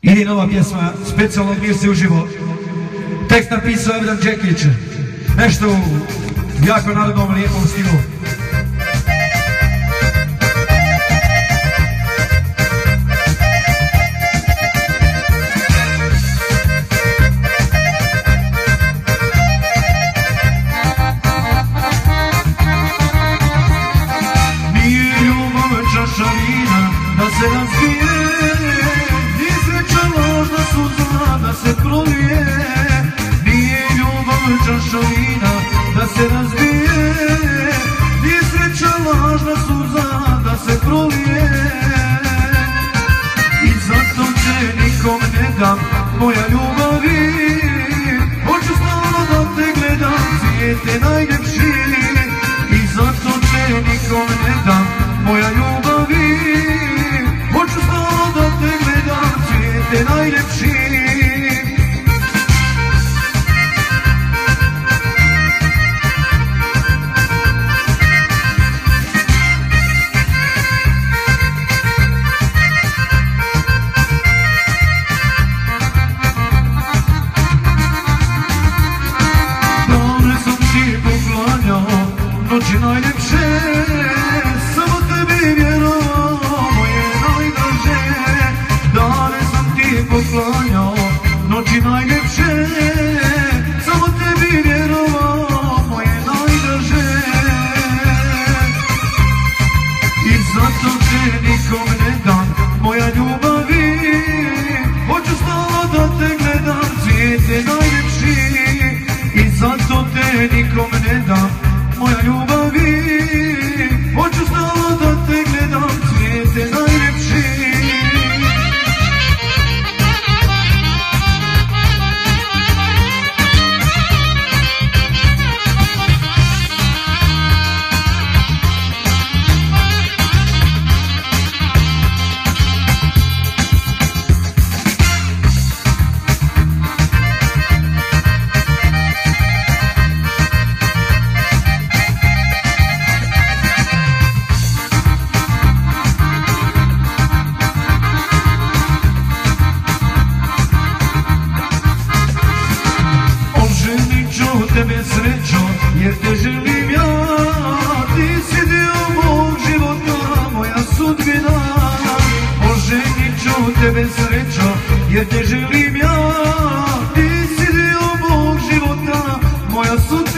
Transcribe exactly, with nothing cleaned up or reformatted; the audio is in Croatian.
Ide nova pjesma, specijalno Mirci uživo. Tekst napisao Evran Đekić. Nešto u jako narodnom lijepom stilu. Nije ljubav čaša vina da se razbije, ni sreća lažna suza da se prolije. Nije ljubav čaša vina da se razbije, ni sreća lažna suza da se prolije. I zato te nikom ne dam, moja ljubavi, hoću stalno da te gledam, cvijete najljepši. I zato te nikom ne dam, moja ljubavi, hoću stalno da te gledam, cvijete najljepši. Dane sam ti poklanjao, noći najljepše, samo tebi vjerovao, moje najdraže. Dane sam ti poklanjao, noći najljepše, samo tebi vjerovao, moje najdraže. I zato te nikom ne dam, moja ljubavi, hoću stalno da te gledam, cvijete najljepši. I zato te nikom ne dam, moja ljubavi, hoću stalno da te gledam, cvijete najljepši. Tebe srećo, jer te želim ja, ti si dio mog života, moja sudbina. Oženit ću tebe srećo, jer te želim ja, ti si dio mog života, moja sudbina.